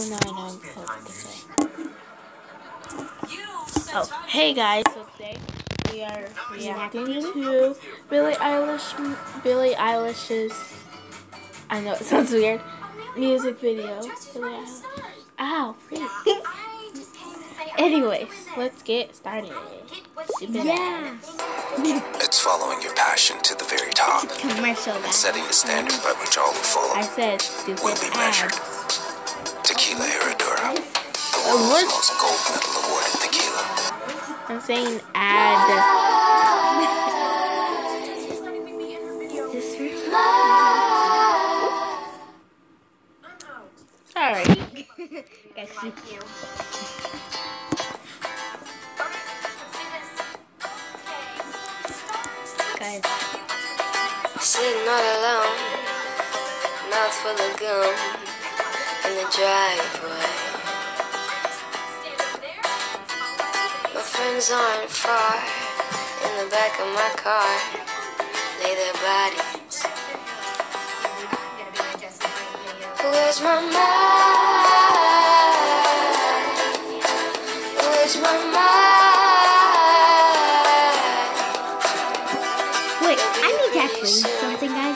Oh, no, I know I'm supposed to say. Oh, hey guys, so today we are reacting to Billie Eilish's, I know it sounds weird, music video. Billie Eilish. Ow, freak. Anyways, let's get started. Yeah. It's following your passion to the very top. Commercial. And setting the standard by which all who follow I said stupid will be measured. Tequila Herradura, the world's most gold medal awarded tequila. I'm saying ad. Sorry. Guys. Sitting all alone, mouth full of gum in the driveway. My friends aren't far, in the back of my car, lay their bodies. Where's my mind? Where's my mind? Wait, I need to actually something, guys.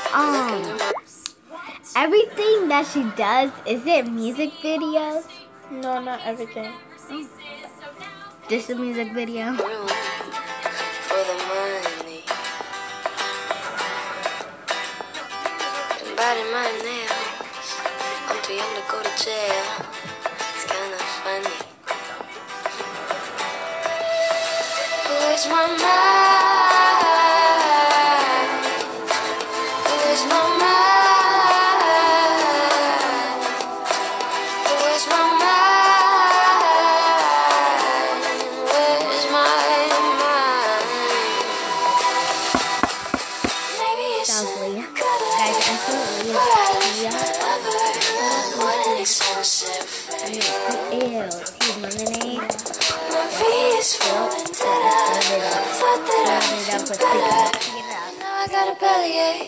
Everything that she does, is it music videos? No, not everything. Just a music video. Room for the money. And biting my nails. I'm too young to go to jail. It's kinda funny. Where's my mind? Where's my mind? Where's my mind? Where's my mind? Maybe it's Lovely. in the gutter. Guys, absolutely. What an expensive Ew, tea lemonade. my feet is falling dead. I thought that I was better. Now I got a bellyache.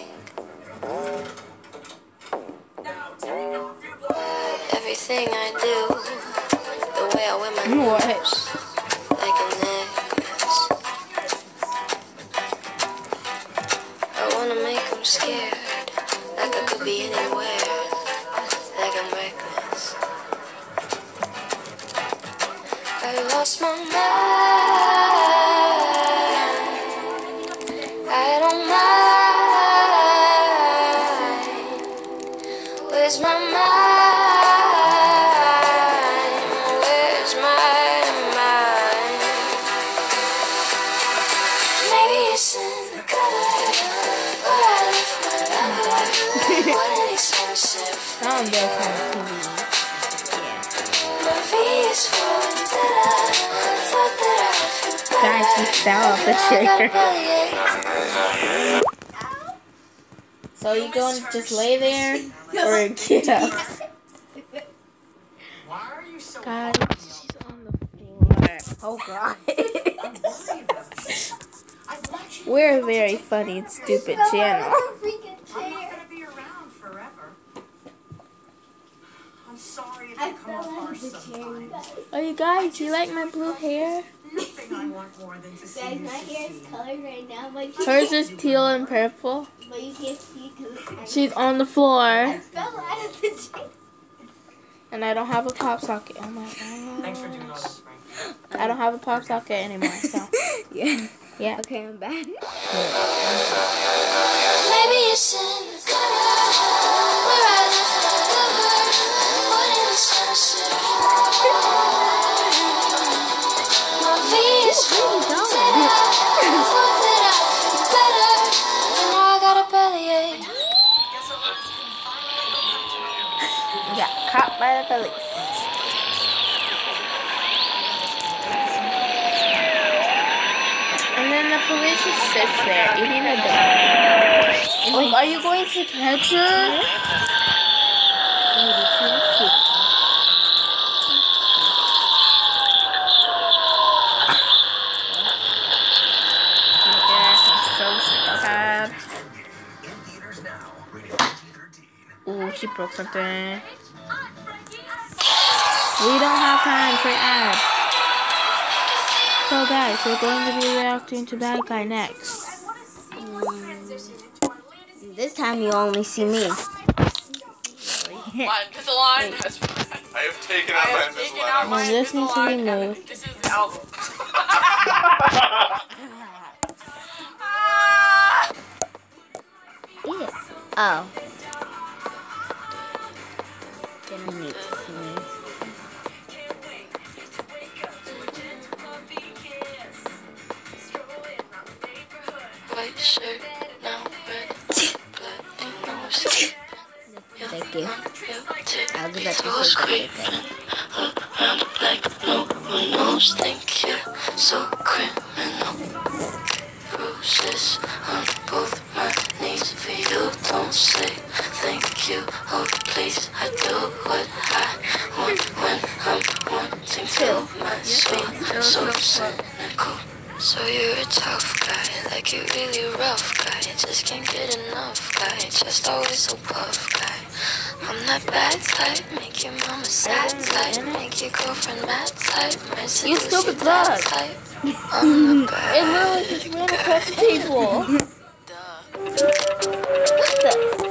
Everything I do, the way I wear my nose, like a necklace. I wanna make them scared, like I could be anywhere, like I'm reckless. I lost my mind. I don't mind. Where's my mind? Where's my mind? Maybe it's in the gutter where I left my lover. What an expensive I don't do it on TV. my feet is falling dead. I thought that I feel better. Guys, you fell off the Now I got a chair. bellyache. So you going to just lay there or get up? God, she's on the floor. Oh God. We're a very funny and stupid channel. I'm not gonna be around forever. I'm sorry if I come off harsh sometimes. Oh, you guys, you like my blue hair? Nothing I want more than to see Guys, you my hair is succeed. colored right now, but Hers is teal and purple. but you can't see because She's on the floor. I fell out of the chair. And I don't have a pop socket. Oh my Thanks for doing all gosh. this, Frank. I don't have a pop socket anymore, so. Yeah. Yeah. Okay, I'm back. Maybe it's in the gutter where I left my lover. What an expensive. My feet is falling dead. I thought that I feel better. Now I got a bellyache. Got caught by the police. And then the police just sits there eating a donut. Oh, are you going to catch her? Ooh, she broke something. We don't have time for ads. So guys, we're going to be reacting to Bad Guy next. This time you only see me. My Invisalign has I have taken out my Invisalign. When this needs to be moved. This is the album. Eat it. Oh. Didn't need to sneeze. White shirt, now red, blood, nose. Thank you. I was about to Toes say creeping around like no one knows. Think you're so criminal. Bruises on both my knees for you. Don't say thank you. Oh please, I do what I want when I'm wanting to. My soul so cynical. So you're a tough guy, like you really rough guy. Just can't get enough guy, just always so puff guy. I'm that bad type, make your mama sad type, make your girlfriend mad type, might seduce stupid your dad dog. type. I'm the bad It literally just ran across the table. What the?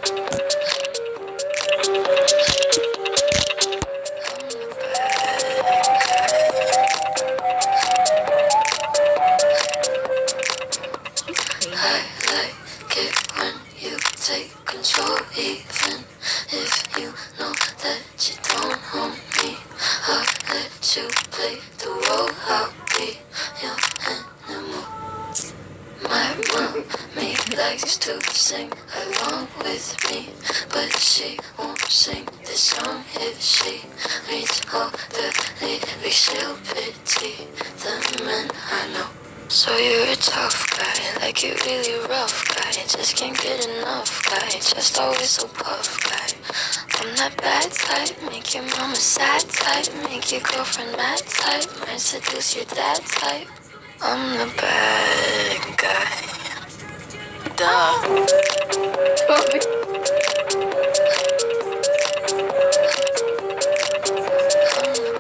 I like it when you take control, even if you know that you don't own me. I'll let you play the role, I'll be your animal. My mommy likes to sing along with me, but she won't sing this song if she reads all the lyrics. She'll pity the men I know. So you're a tough guy, like you really rough guy. Just can't get enough guy, just always so puff guy. I'm that bad type, make your mama sad type, make your girlfriend mad type, might seduce your dad type. I'm the bad guy. Duh. I'm the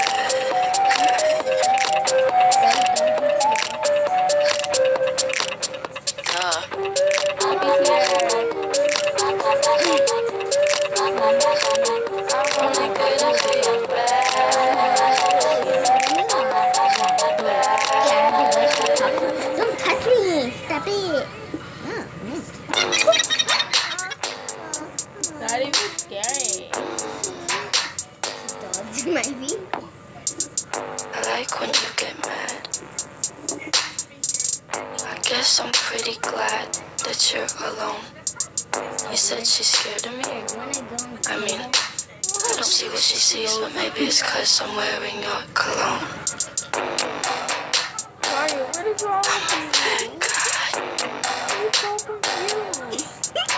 Don't touch me! Stop it! Not even scary. Dogs in my feet. I like when you get mad. I guess I'm pretty glad that you're alone. You said she's scared of me. I mean, I don't see what she sees, but maybe it's 'cause I'm wearing your cologne. Sorry, what is wrong with you? Bad guy. I'm so confused.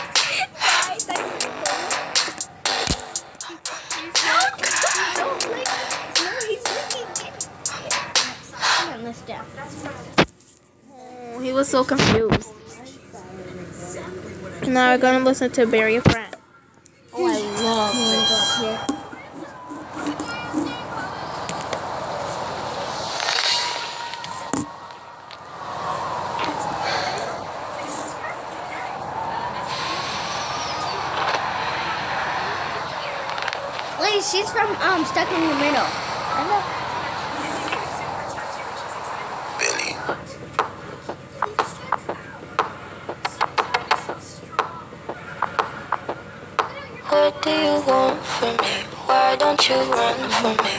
Oh, he was so confused. Now we're gonna listen to Bury a Friend. Oh, I love this. Wait, she's from Stuck in the Middle. I know. Billy. What do you want from me? Why don't you run from me?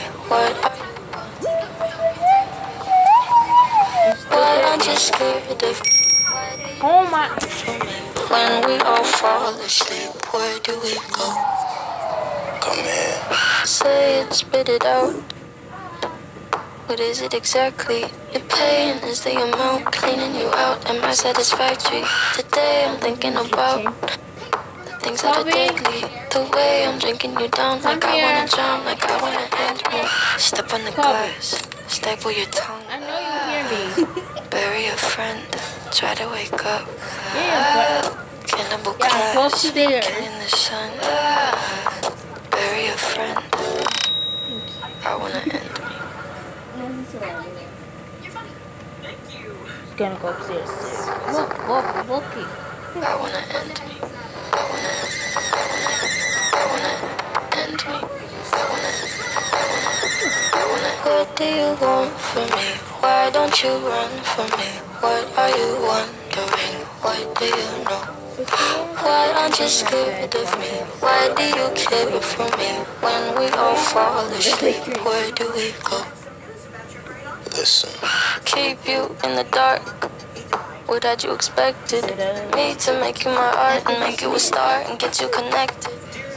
Why aren't you scared of Oh my. when we all fall asleep? Where do we go? Come here. Say it, spit it out. What is it exactly? Your pain is the amount cleaning you out. Am I satisfactory? Today I'm thinking about the things that are deadly. The way I'm drinking you down, like I wanna drown, like I wanna end me. Step on the glass, staple your tongue. I know you hear me. Bury a friend, try to wake up. Yeah, Cannibal yeah, go class, upstairs. in the sun. Bury a friend. Thank I wanna end me. He's gonna go upstairs. Walking. I wanna end me. I wanna end me. What do you want from me? Why don't you run from me? What are you wondering? What do you know? Why aren't you scared of me? Why do you care for me? When we all fall asleep, where do we go? Listen. Keep you in the dark. What had you expected? Me to make you my art and make you a star and get you connected.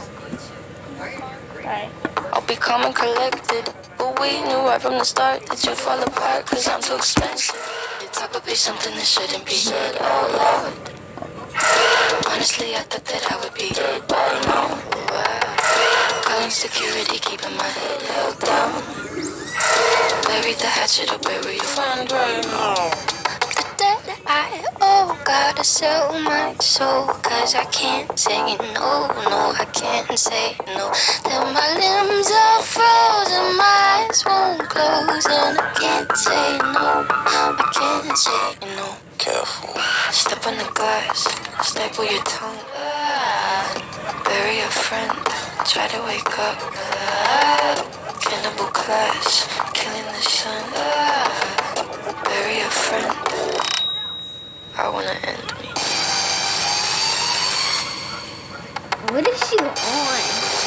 Right. I'll be calm and collected. But we knew right from the start that you'd fall apart, cause I'm too expensive. You talk about something that shouldn't be said out loud. Honestly, I thought that I would be dead by now. Calling security, keeping my head held down. Bury the hatchet or bury your friend right now. I gotta sell my soul, cause I can't say no, I can't say no. Then my limbs are frozen, my eyes won't close, and I can't say no, I can't say no. Careful. Step on the glass, staple your tongue. Bury a friend, try to wake up. Cannibal class, killing the sun. Bury a friend. I wanna end me. What is she on?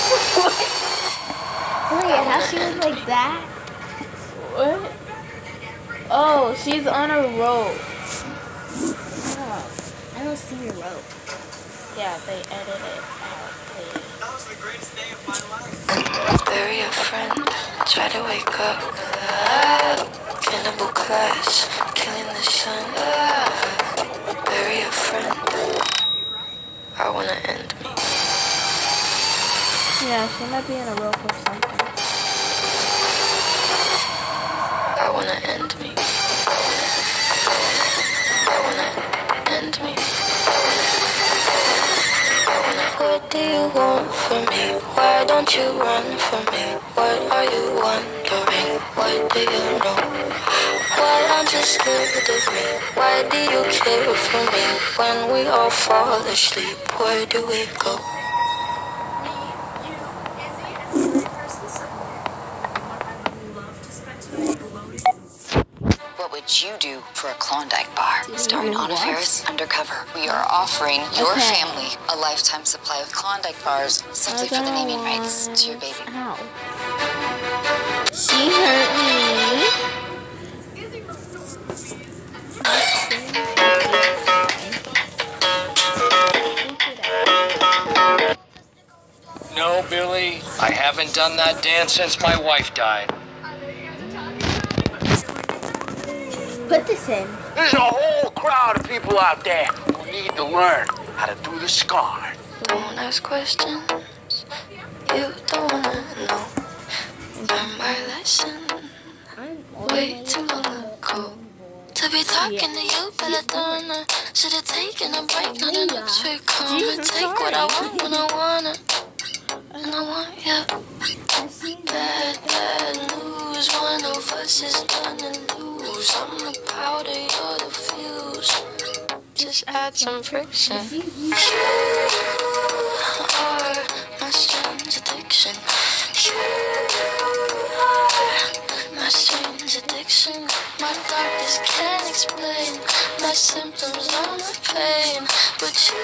Wait, how she was like that? What? Oh, she's on a rope. Oh, I don't see your rope. Yeah, they edited it out. That was the greatest day of my life. Bury a friend, try to wake up. Cannibal class, killing the sun. Bury a friend. I wanna end me. Yeah, she might be in a rope or something. I wanna end me. I wanna end me. What do you want from me? Why don't you run from me? What are you wondering? What do you know? Why aren't you scared of me? Why do you care for me? When we all fall asleep, where do we go? What would you do for a Klondike bar? Starring Anna Faris Undercover. We are offering your family a lifetime supply of Klondike bars simply for the naming rights to your baby. Ow. She hurt me. No, Billy, I haven't done that dance since my wife died. Put this in. There's a whole crowd of people out there who need to learn how to do the scar. Don't ask questions you don't wanna know. Learn my lesson way too long ago. To be talking to you, Belladonna. Should've taken a break, not enough to come and take what I want when I want it. And I want you. Bad, bad news. One of us is gonna lose. I'm the powder, you're the fuse. Just add some friction. You are my strange addiction. You are my strange addiction. My doctors can't explain my symptoms or my pain, but you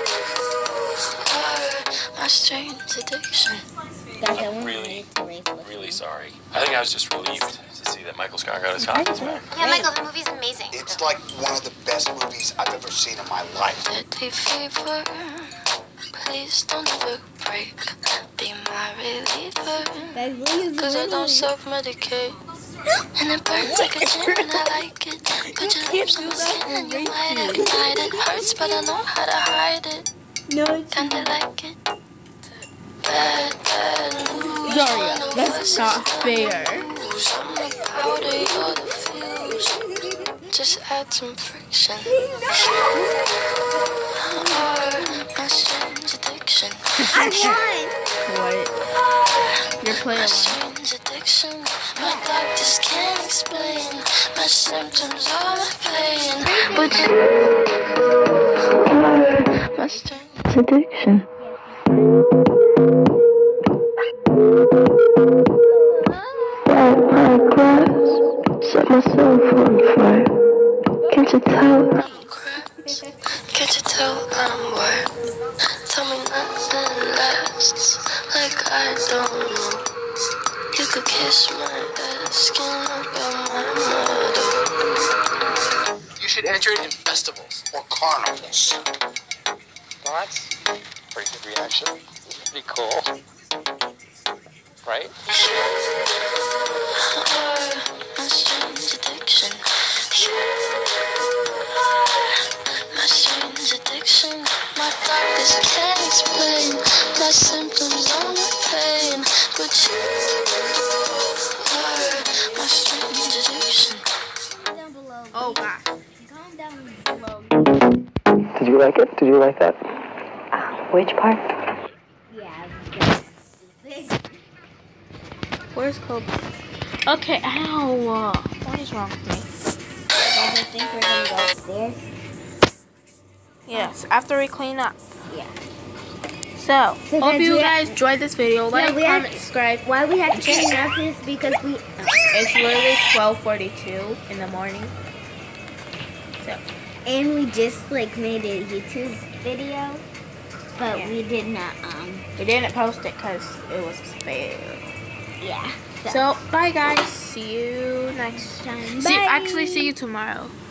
are my strange addiction. I'm really sorry. I think I was just relieved to see that Michael Scott got his confidence back. Yeah, Michael, the movie's amazing. It's like one of the best movies I've ever seen in my life. Deadly fever, please don't ever break. Be my reliever, cause I don't self-medicate. And it burns like a gym and I like it. Put your lips on my skin and you might ignite it. Hurts but I know how to hide it. No, Kinda like it. Bad, bad news. Daria, that's not fair. I'm the powder, you're the fuse. Just add some friction. You are my strange addiction. I won. what you're playing My with. strange addiction, my doctors can't explain. My symptoms are my pain, but you are my strange addiction. Light my grass, set myself on fire. Can't you tell I'm cracked? Can't you tell I'm wired? Tell me nothing lasts, like I don't know. You could kiss my ass, skin up on my motto. You should enter it in festivals or carnivals. Well, that's a pretty good reaction. Pretty cool. Right? My strange addiction. My strange addiction. My doctors can't explain my symptoms are my pain, but you are my strange addiction. Down below. Oh God. Comment down below. Did you like it? Did you like that? Which part? Yeah. Where's Kobe? Okay, ow. What is wrong with me? I think we're gonna go upstairs. Yes, after we clean up. Yeah. So, So hope guys, you we guys enjoyed this video. Like, we had- comment, subscribe. Why we had to clean up is because we. It's literally 12:42 in the morning. So, And we just like made a YouTube video, but Yeah. we did not. we didn't post it because it was a fail. Yeah. So, bye guys. See you next time. Bye. Actually, see you tomorrow.